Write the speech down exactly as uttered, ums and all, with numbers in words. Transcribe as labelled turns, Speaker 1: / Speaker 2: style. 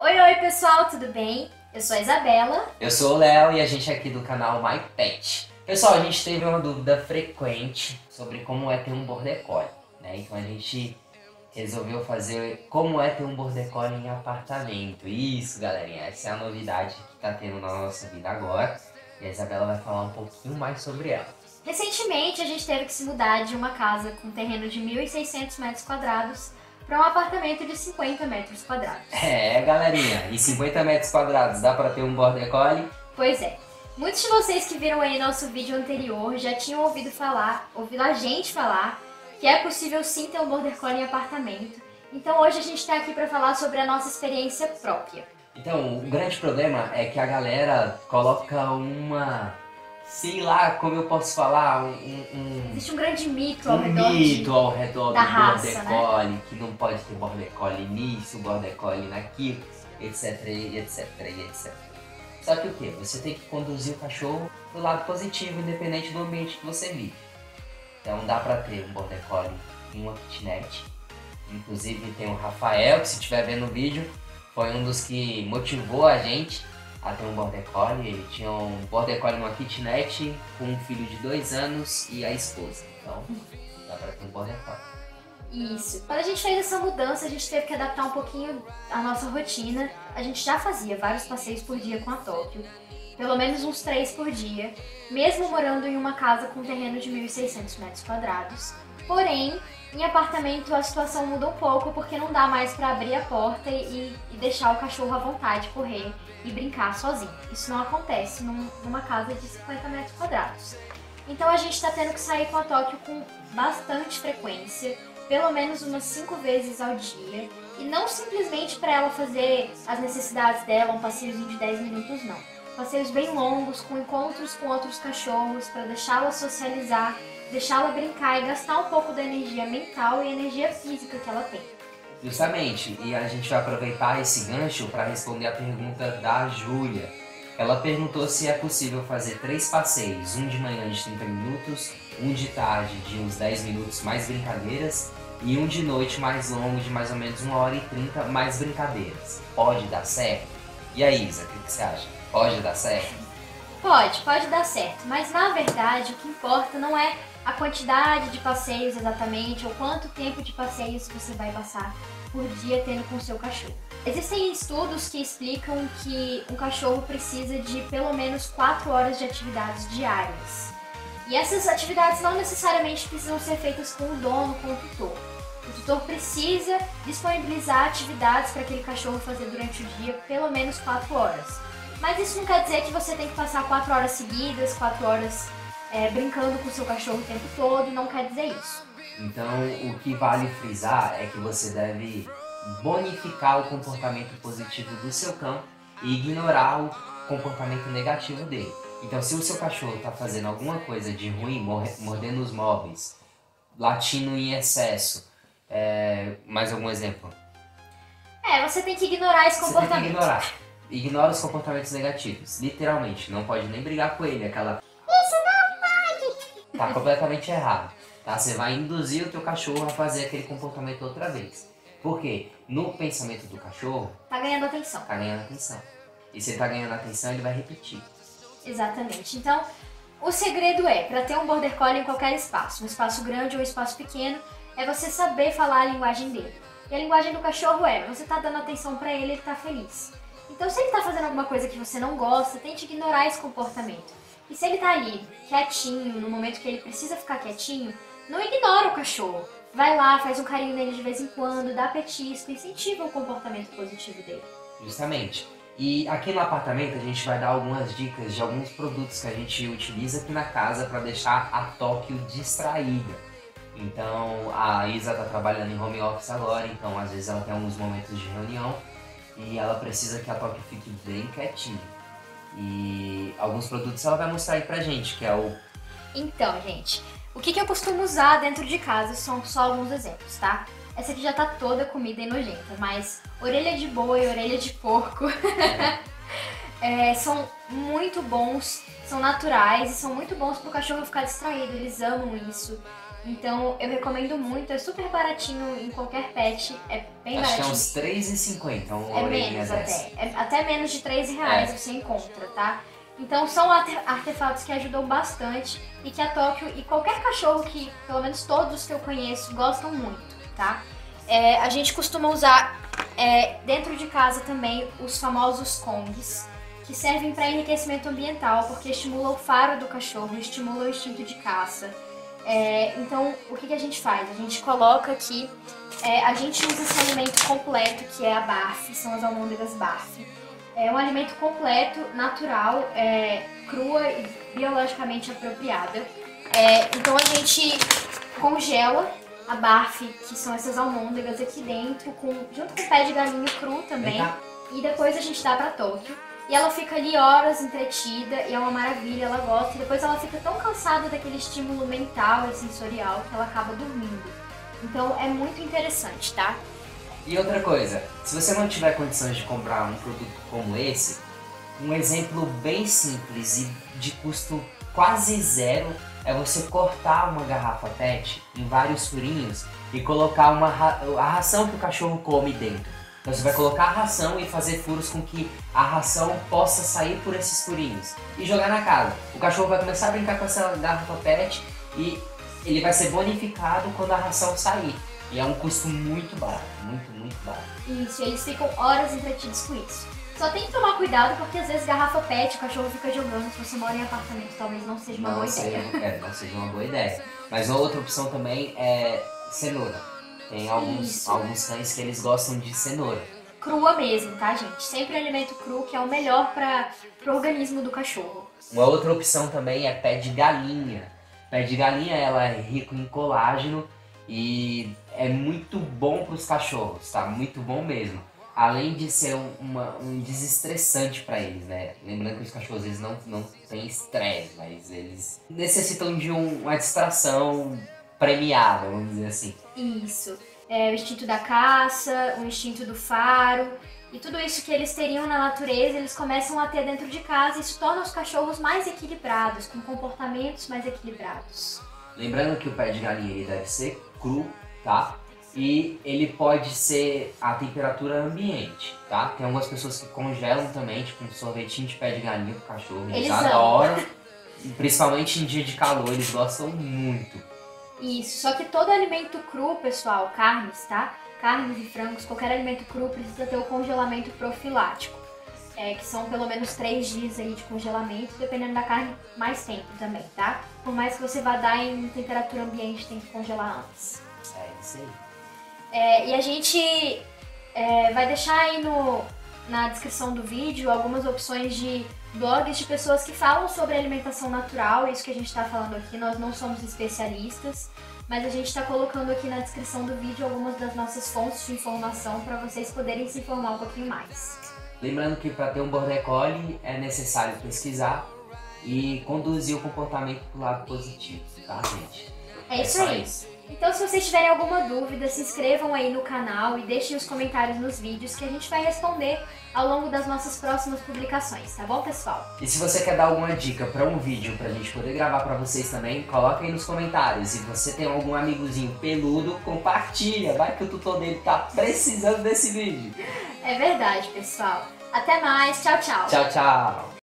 Speaker 1: Oi, oi pessoal, tudo bem? Eu sou a Isabela.
Speaker 2: Eu sou o Léo e a gente é aqui do canal My Pet. Pessoal, a gente teve uma dúvida frequente sobre como é ter um Border Collie, né? Então a gente resolveu fazer como é ter um Border Collie em apartamento. Isso, galerinha, essa é a novidade que tá tendo na nossa vida agora. E a Isabela vai falar um pouquinho mais sobre ela.
Speaker 1: Recentemente a gente teve que se mudar de uma casa com terreno de mil e seiscentos metros quadrados para um apartamento de cinquenta metros quadrados.
Speaker 2: É, galerinha, e cinquenta metros quadrados dá pra ter um Border Collie?
Speaker 1: Pois é. Muitos de vocês que viram aí nosso vídeo anterior já tinham ouvido falar, ouvido a gente falar, que é possível sim ter um Border Collie em apartamento. Então hoje a gente está aqui para falar sobre a nossa experiência própria.
Speaker 2: Então, o grande problema é que a galera coloca uma... sei lá como eu posso falar, um... um
Speaker 1: Existe um grande mito ao
Speaker 2: um
Speaker 1: redor
Speaker 2: mito
Speaker 1: de...
Speaker 2: ao redor
Speaker 1: da
Speaker 2: do
Speaker 1: raça,
Speaker 2: Border
Speaker 1: né?
Speaker 2: Collie, que não pode ter Border Collie nisso, Border Collie naquilo, etc, etc, etc. Só que o que? Você tem que conduzir o cachorro do lado positivo, independente do ambiente que você vive. Então dá pra ter um Border Collie em uma kitnet. Inclusive tem o Rafael, que se estiver vendo o vídeo, foi um dos que motivou a gente a ter um Border Collie. Ele tinha um Border Collie numa kitnet com um filho de dois anos e a esposa. Então dá pra ter um Border Collie.
Speaker 1: Isso. Quando a gente fez essa mudança, a gente teve que adaptar um pouquinho a nossa rotina. A gente já fazia vários passeios por dia com a Tóquio, pelo menos uns três por dia, mesmo morando em uma casa com terreno de mil e seiscentos metros quadrados. Porém, em apartamento a situação muda um pouco porque não dá mais para abrir a porta e, e deixar o cachorro à vontade correr e brincar sozinho. Isso não acontece num, numa casa de cinquenta metros quadrados. Então a gente está tendo que sair com a Tóquio com bastante frequência, pelo menos umas cinco vezes ao dia, e não simplesmente para ela fazer as necessidades dela, um passeiozinho de dez minutos, não. Passeios bem longos, com encontros com outros cachorros, para deixá-la socializar, deixá-la brincar e gastar um pouco da energia mental e energia física que ela tem.
Speaker 2: Justamente, e a gente vai aproveitar esse gancho para responder a pergunta da Júlia. Ela perguntou se é possível fazer três passeios, um de manhã de trinta minutos, um de tarde de uns dez minutos mais brincadeiras e um de noite mais longo de mais ou menos uma hora e trinta mais brincadeiras. Pode dar certo? E aí, Isa, o que você acha? Pode dar certo?
Speaker 1: Pode, pode dar certo, mas na verdade o que importa não é a quantidade de passeios exatamente ou quanto tempo de passeios você vai passar por dia tendo com o seu cachorro. Existem estudos que explicam que um cachorro precisa de pelo menos quatro horas de atividades diárias. E essas atividades não necessariamente precisam ser feitas com o dono, com o tutor. O tutor precisa disponibilizar atividades para aquele cachorro fazer durante o dia pelo menos quatro horas. Mas isso não quer dizer que você tem que passar quatro horas seguidas, quatro horas é, brincando com o seu cachorro o tempo todo, não quer dizer isso.
Speaker 2: Então, o que vale frisar é que você deve bonificar o comportamento positivo do seu cão e ignorar o comportamento negativo dele. Então, se o seu cachorro está fazendo alguma coisa de ruim, mordendo os móveis, latindo em excesso, é... mais algum exemplo?
Speaker 1: É, você tem que ignorar esse comportamento.
Speaker 2: Você tem que ignorar. Ignora os comportamentos negativos, literalmente. Não pode nem brigar com ele, aquela... Isso não pode! Tá completamente errado. Tá? Você vai induzir o teu cachorro a fazer aquele comportamento outra vez. Por quê? No pensamento do cachorro...
Speaker 1: Tá ganhando atenção.
Speaker 2: Tá ganhando atenção. E se ele tá ganhando atenção, ele vai repetir.
Speaker 1: Exatamente. Então, o segredo é, para ter um Border Collie em qualquer espaço, um espaço grande ou um espaço pequeno, é você saber falar a linguagem dele. E a linguagem do cachorro é, você tá dando atenção para ele, ele tá feliz. Então, se ele tá fazendo alguma coisa que você não gosta, tente ignorar esse comportamento. E se ele tá ali, quietinho, no momento que ele precisa ficar quietinho, não ignora o cachorro. Vai lá, faz um carinho nele de vez em quando, dá petisco, incentiva o comportamento positivo dele.
Speaker 2: Justamente. E aqui no apartamento a gente vai dar algumas dicas de alguns produtos que a gente utiliza aqui na casa para deixar a Tóquio distraída. Então a Isa tá trabalhando em home office agora, então às vezes ela tem alguns momentos de reunião e ela precisa que a Tóquio fique bem quietinha. E alguns produtos ela vai mostrar aí pra gente, que é o...
Speaker 1: Então, gente, o que, que eu costumo usar dentro de casa são só alguns exemplos, tá? Essa aqui já tá toda comida e nojenta, mas orelha de boi, orelha de porco é, são muito bons, são naturais e são muito bons pro cachorro ficar distraído, eles amam isso. Então eu recomendo muito, é super baratinho em qualquer pet, é bem
Speaker 2: Acho
Speaker 1: baratinho.
Speaker 2: que é uns três reais e cinquenta centavos uma
Speaker 1: É
Speaker 2: orelhinha
Speaker 1: menos
Speaker 2: dessa.
Speaker 1: até, é até menos de três reais
Speaker 2: É.
Speaker 1: você encontra, tá? Então são arte- artefatos que ajudam bastante e que a Tóquio e qualquer cachorro que, pelo menos todos os que eu conheço, gostam muito, tá? É, a gente costuma usar é, dentro de casa também os famosos Kongs, que servem para enriquecimento ambiental, porque estimula o faro do cachorro, estimula o instinto de caça. É, então, o que, que a gente faz? A gente coloca aqui, é, a gente usa esse alimento completo, que é a barf, são as almôndegas barf. É um alimento completo, natural, é, crua e biologicamente apropriada. É, então a gente congela a barf, que são essas almôndegas aqui dentro, com, junto com o pé de galinha cru também.
Speaker 2: Vem cá.
Speaker 1: E depois a gente dá pra Tóquio. E ela fica ali horas entretida e é uma maravilha, ela gosta. E depois ela fica tão cansada daquele estímulo mental e sensorial que ela acaba dormindo. Então é muito interessante, tá?
Speaker 2: E outra coisa, se você não tiver condições de comprar um produto como esse, um exemplo bem simples e de custo quase zero é você cortar uma garrafa pet em vários furinhos e colocar uma ra a ração que o cachorro come dentro. Então você vai colocar a ração e fazer furos com que a ração possa sair por esses furinhos e jogar na casa. O cachorro vai começar a brincar com essa garrafa pet e ele vai ser bonificado quando a ração sair. E é um custo muito barato, muito, muito barato.
Speaker 1: Isso, e eles ficam horas entretidos com isso. Só tem que tomar cuidado porque às vezes garrafa pet, o cachorro fica jogando. Se você mora em apartamento, talvez não seja uma
Speaker 2: Não
Speaker 1: boa
Speaker 2: seja,
Speaker 1: ideia.
Speaker 2: é, não seja uma boa ideia. Mas outra opção também é cenoura. Tem alguns,
Speaker 1: Isso.
Speaker 2: alguns cães que eles gostam de cenoura.
Speaker 1: Crua mesmo, tá, gente? Sempre alimento cru, que é o melhor para o organismo do cachorro.
Speaker 2: Uma outra opção também é pé de galinha. Pé de galinha ela é rico em colágeno e é muito bom para os cachorros, tá? Muito bom mesmo. Além de ser um, uma, um desestressante para eles, né? Lembrando que os cachorros eles não, não têm estresse, mas eles necessitam de um, uma distração premiada, vamos dizer assim.
Speaker 1: Isso. É, o instinto da caça, o instinto do faro e tudo isso que eles teriam na natureza, eles começam a ter dentro de casa e isso torna os cachorros mais equilibrados, com comportamentos mais equilibrados.
Speaker 2: Lembrando que o pé de galinha ele deve ser cru, tá? E ele pode ser a temperatura ambiente, tá? Tem algumas pessoas que congelam também, tipo um sorvetinho de pé de galinha pro cachorro. Eles,
Speaker 1: Eles
Speaker 2: adoram, principalmente em dia de calor, eles gostam muito.
Speaker 1: Isso, só que todo alimento cru, pessoal, carnes, tá? Carnes e frangos, qualquer alimento cru precisa ter o congelamento profilático. É, que são pelo menos três dias aí de congelamento, dependendo da carne, mais tempo também, tá? Por mais que você vá dar em temperatura ambiente, tem que congelar antes.
Speaker 2: É isso aí.
Speaker 1: É, e a gente é, vai deixar aí no, na descrição do vídeo algumas opções de blogs de pessoas que falam sobre alimentação natural, isso que a gente está falando aqui, nós não somos especialistas, mas a gente está colocando aqui na descrição do vídeo algumas das nossas fontes de informação para vocês poderem se informar um pouquinho mais.
Speaker 2: Lembrando que para ter um Border Collie é necessário pesquisar e conduzir o comportamento para o lado positivo, tá, gente?
Speaker 1: É isso
Speaker 2: só
Speaker 1: aí.
Speaker 2: isso.
Speaker 1: Então, se vocês tiverem alguma dúvida, se inscrevam aí no canal e deixem os comentários nos vídeos que a gente vai responder ao longo das nossas próximas publicações, tá bom, pessoal?
Speaker 2: E se você quer dar alguma dica para um vídeo pra gente poder gravar para vocês também, coloca aí nos comentários. Se você tem algum amigozinho peludo, compartilha, vai que o tutor dele tá precisando desse vídeo.
Speaker 1: É verdade, pessoal. Até mais, tchau, tchau!
Speaker 2: Tchau, tchau!